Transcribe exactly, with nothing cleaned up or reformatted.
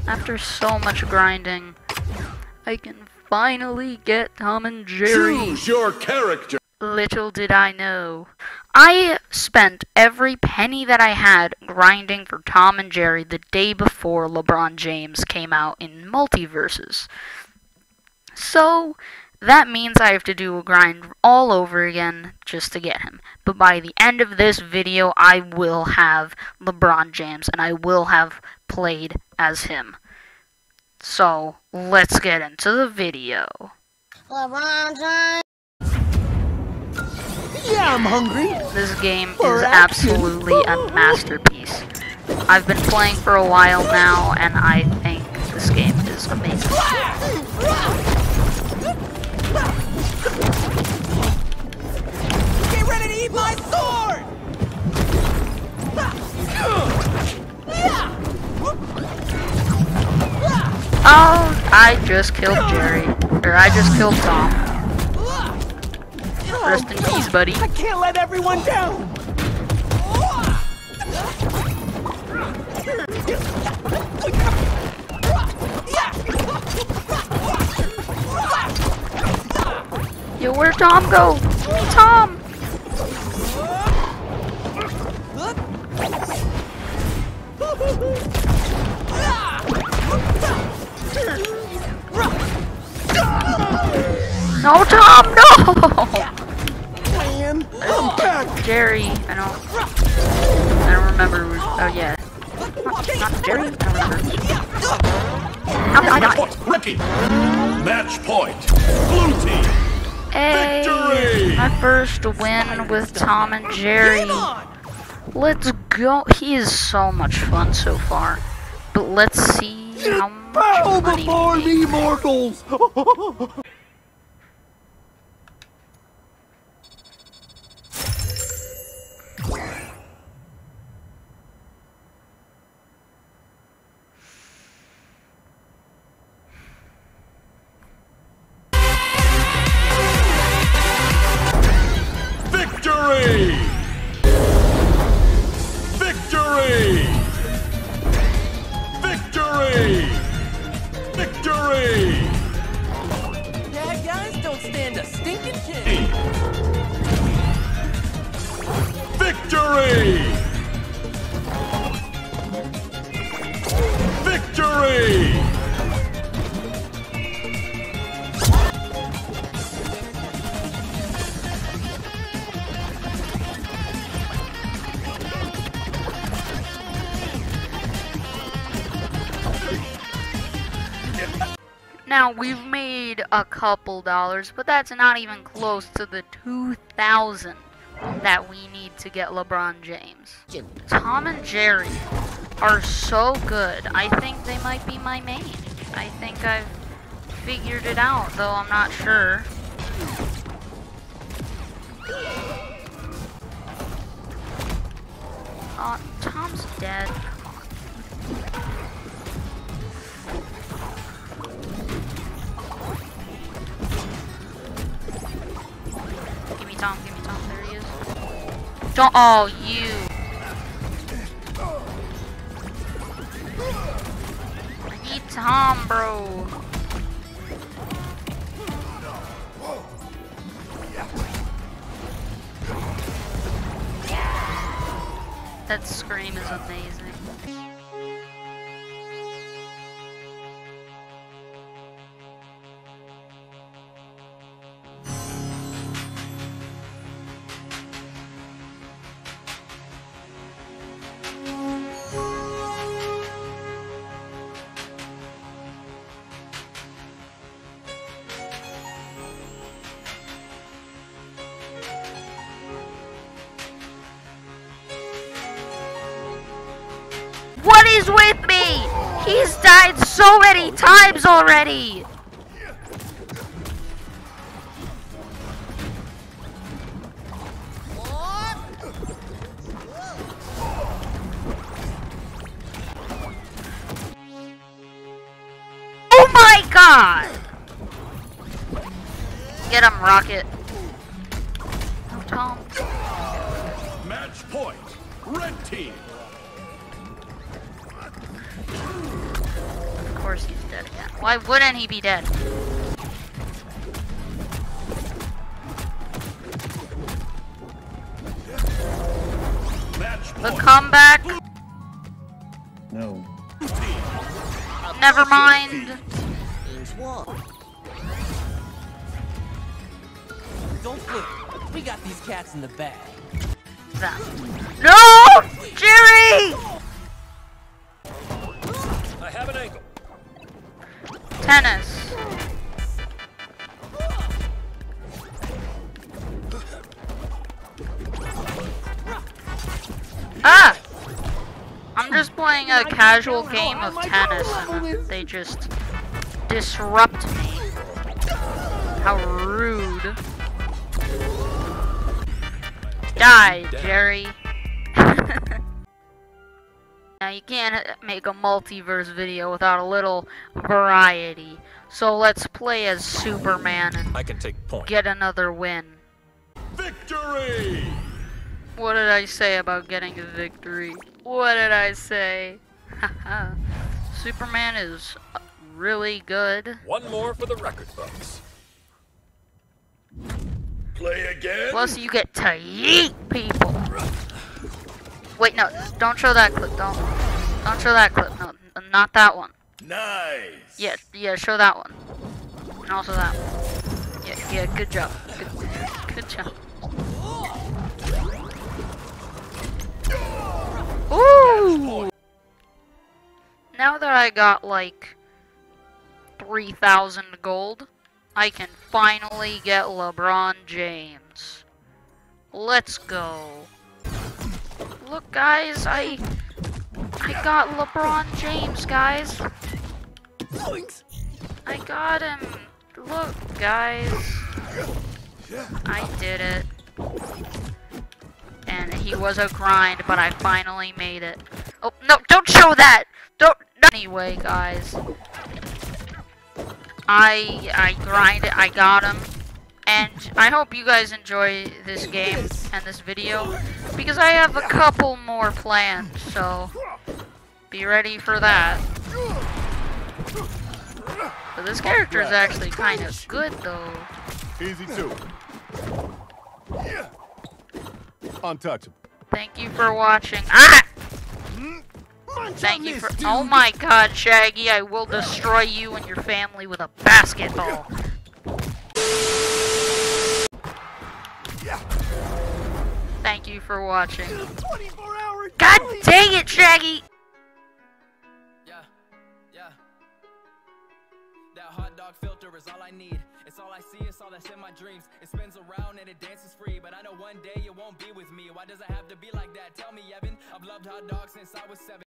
After so much grinding, I can finally get Tom and Jerry. Choose your character. Little did I know. I spent every penny that I had grinding for Tom and Jerry the day before LeBron James came out in Multiversus. So, that means I have to do a grind all over again just to get him. But by the end of this video, I will have LeBron James, and I will have played as him. So, let's get into the video. LeBron James. Yeah, I'm hungry. This game For is action. absolutely a masterpiece. I've been playing for a while now, and I think this game is amazing. Get ready to eat my sword! Oh, I just killed Jerry. Or I just killed Tom. Rest in peace, buddy. I can't let everyone down! Yo, where'd Tom go? Hey, Tom! No, Tom, no! Man, I'm back! Jerry, I don't... I don't remember... Oh, yeah. Not, not Jerry? I don't remember. How did I die? Ricky. Match point. Blue team. Hey! Victory! My first win with Tom and Jerry. Let's go. He is so much fun so far. But let's see how much Bow money before we me, make. mortals! Victory! Victory! Victory! Victory! Bad guys don't stand a stinking chance. Victory! Victory! Now, we've made a couple dollars, but that's not even close to the two thousand that we need to get LeBron James. Tom and Jerry are so good. I think they might be my main. I think I've figured it out, though I'm not sure. Oh, Tom's dead. Give me Tom, give me Tom, there he is. Don't, oh, you. I need Tom, bro. That scream is amazing. What is with me? He's died so many times already. Oh my god! Get him, Rocket. No, Tom. Match point. Red team. course he's dead again. Why wouldn't he be dead? Match The point. comeback? No. Never mind. There's one. Don't flip. We got these cats in the bag. That. No! Jerry! I have an angle. Tennis. Ah! I'm just playing a casual game of tennis and they just disrupt me. How rude. Die, Jerry. Now you can't make a multiverse video without a little variety. So let's play as Superman and I can take point. get another win. Victory! What did I say about getting a victory? What did I say? Haha. Superman is really good. One more for the record books. Play again. Plus you get to yeet people. Wait, no, don't show that clip. Don't, don't show that clip. No, not that one. Nice. Yeah, yeah, show that one. And also that one. Yeah, yeah, good job. Good, good job. Ooh! Now that I got like three thousand gold, I can finally get LeBron James. Let's go. Look, guys, I I got LeBron James, guys. I got him. Look, guys. I did it. And he was a grind, but I finally made it. Oh, no, don't show that! Don't, no. Anyway, guys. I, I grinded, I got him. And I hope you guys enjoy this game and this video, because I have a couple more planned, so be ready for that. But this character is actually kind of good, though. Easy too. Untouchable. Thank you for watching. Ah! Thank you for. Oh my God, Shaggy! I will destroy you and your family with a basketball. Thank you for watching. God dang it, Shaggy! Yeah, yeah. That hot dog filter is all I need. It's all I see, it's all that's in my dreams. It spins around and it dances free, but I know one day you won't be with me. Why does it have to be like that? Tell me, Evan. I've loved hot dogs since I was seven.